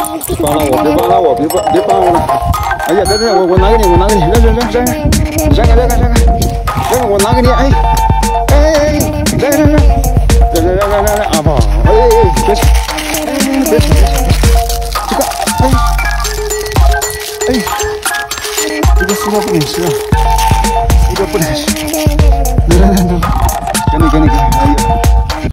帮了我，别帮了我，别帮我了！哎呀，这我拿给你，我拿给你，让开，我拿给你，哎，让阿宝，哎，别吃，这个，这个饲料不能吃啊，这个不能吃，来，给你。